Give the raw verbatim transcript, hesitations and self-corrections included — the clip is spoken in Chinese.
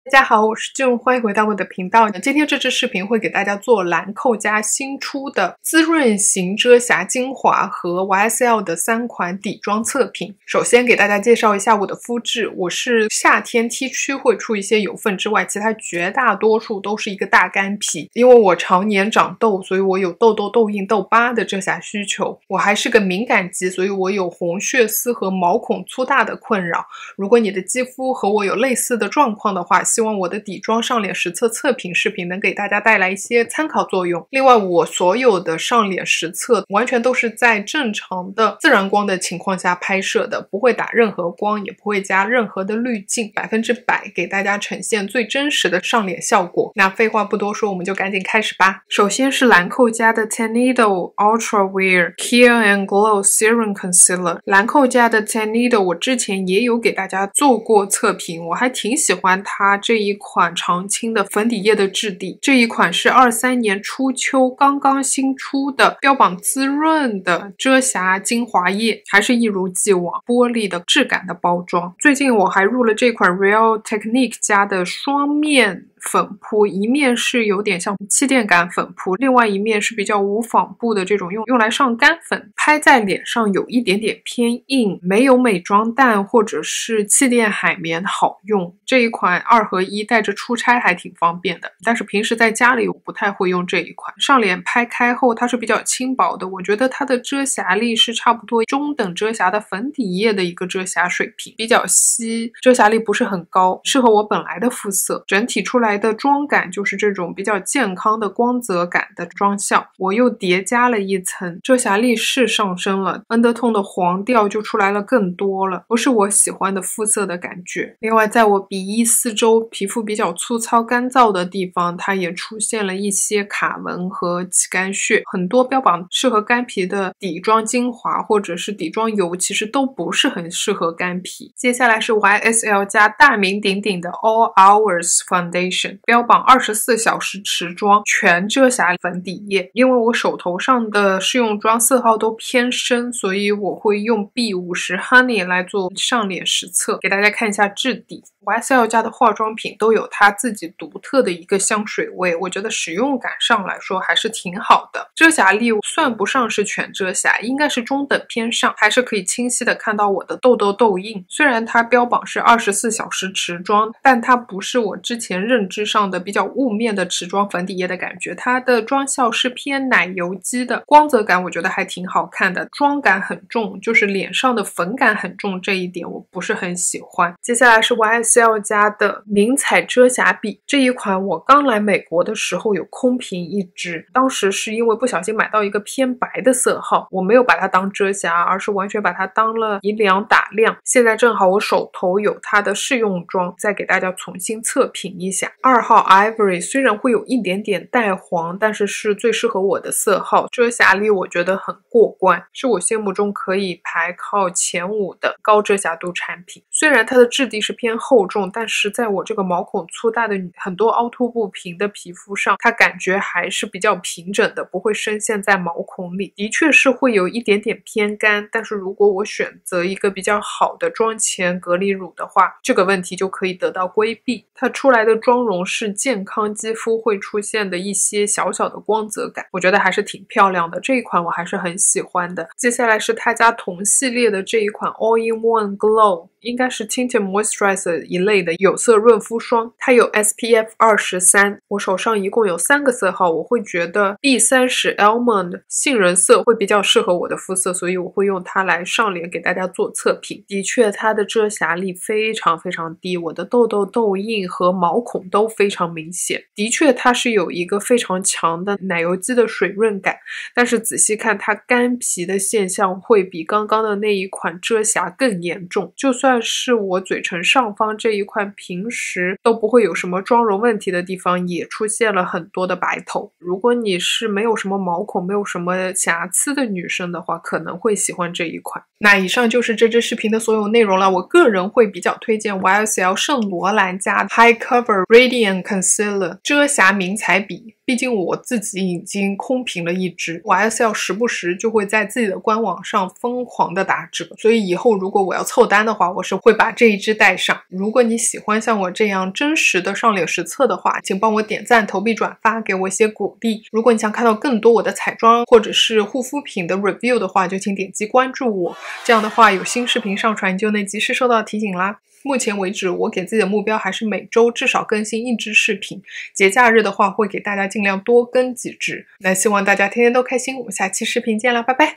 大家好，我是俊，欢迎回到我的频道。今天这支视频会给大家做兰蔻家新出的滋润型遮瑕精华和 Y S L 的三款底妆测评。首先给大家介绍一下我的肤质，我是夏天 T 区会出一些油分之外，其他绝大多数都是一个大干皮。因为我常年长痘，所以我有痘痘、痘印、痘疤的遮瑕需求。我还是个敏感肌，所以我有红血丝和毛孔粗大的困扰。如果你的肌肤和我有类似的状况的话，希望我的底妆上脸实测测评视频能给大家带来一些参考作用。另外，我所有的上脸实测完全都是在正常的自然光的情况下拍摄的，不会打任何光，也不会加任何的滤镜，百分之百给大家呈现最真实的上脸效果。那废话不多说，我们就赶紧开始吧。首先是兰蔻家的 Tenedo Ultra Wear Clear and Glow Serum Concealer。兰蔻家的 Tenedo 我之前也有给大家做过测评，我还挺喜欢它这一款常青的粉底液的质地。这一款是二三年初秋刚刚新出的，标榜滋润的遮瑕精华液，还是一如既往玻璃的质感的包装。最近我还入了这款 Real Technique 家的双面粉扑，一面是有点像气垫感粉扑，另外一面是比较无纺布的这种用用来上干粉，拍在脸上有一点点偏硬，没有美妆蛋或者是气垫海绵好用。这一款二合一，带着出差还挺方便的，但是平时在家里我不太会用这一款。上脸拍开后它是比较轻薄的，我觉得它的遮瑕力是差不多中等遮瑕的粉底液的一个遮瑕水平，比较稀，遮瑕力不是很高，适合我本来的肤色。整体出来的妆感就是这种比较健康的光泽感的妆效。我又叠加了一层，遮瑕力是上升了， undertone 的黄调就出来了更多了，不是我喜欢的肤色的感觉。另外在我鼻翼四周皮肤比较粗糙干燥的地方，它也出现了一些卡纹和起干屑。很多标榜适合干皮的底妆精华或者是底妆油其实都不是很适合干皮。接下来是 Y S L 加大名鼎鼎的 All Hours Foundation， 标榜二十四小时持妆全遮瑕粉底液。因为我手头上的试用妆色号都偏深，所以我会用 B 五十 Honey 来做上脸实测，给大家看一下质地。Y S L 家的化妆品都有它自己独特的一个香水味，我觉得使用感上来说还是挺好的。遮瑕力算不上是全遮瑕，应该是中等偏上，还是可以清晰的看到我的痘痘痘印。虽然它标榜是二十四小时持妆，但它不是我之前认知上的比较雾面的持妆粉底液的感觉，它的妆效是偏奶油肌的，光泽感我觉得还挺好看的，妆感很重，就是脸上的粉感很重，这一点我不是很喜欢。接下来是 Y S L 家的明彩遮瑕笔，这一款我刚来美国的时候有空瓶一支，当时是因为不小心买到一个偏白的色号，我没有把它当遮瑕，而是完全把它当了提亮打亮。现在正好我手头有它的试用装，再给大家重新测评一下。二号 Ivory 虽然会有一点点带黄，但是是最适合我的色号，遮瑕力我觉得很过关，是我心目中可以排靠前五的高遮瑕度产品。虽然它的质地是偏厚重，但是在我这个毛孔粗大的很多凹凸不平的皮肤上，它感觉还是比较平整的，不会深陷在毛孔里。的确是会有一点点偏干，但是如果我选择一个比较好的妆前隔离乳的话，这个问题就可以得到规避。它出来的妆容是健康肌肤会出现的一些小小的光泽感，我觉得还是挺漂亮的，这一款我还是很喜欢的。接下来是他家同系列的这一款 All in One Glow， 应该是 Tinted Moisturizer 一类的有色润肤霜，它有 S P F 二十三， 我手上一共有三个色号，我会觉得 B 三十 Almond 杏仁色会比较适合我的肤色，所以我会用它来上脸给大家做测评。的确它的遮瑕力非常非常低，我的痘痘痘印和毛孔都非常明显。的确它是有一个非常强的奶油肌的水润感，但是仔细看它干皮的现象会比刚刚的那一款遮瑕更严重，就算是我嘴唇上方这一块平时都不会有什么妆容问题的地方也出现了很多的白头。如果你是没有什么毛孔没有什么瑕疵的女生的话，可能会喜欢这一款。那以上就是这支视频的所有内容了，我个人会比较推荐 Y S L 圣罗兰家 High Cover Radiant Concealer 遮瑕明彩笔。 毕竟我自己已经空屏了一只 Y S L 时不时就会在自己的官网上疯狂的打折，所以以后如果我要凑单的话，我是会把这一只带上。如果你喜欢像我这样真实的上脸实测的话，请帮我点赞、投币、转发，给我一些鼓励。如果你想看到更多我的彩妆或者是护肤品的 review 的话，就请点击关注我，这样的话有新视频上传你就能及时收到提醒啦。目前为止，我给自己的目标还是每周至少更新一支视频，节假日的话会给大家尽量多更几支。那希望大家天天都开心，我们下期视频见啦，拜拜。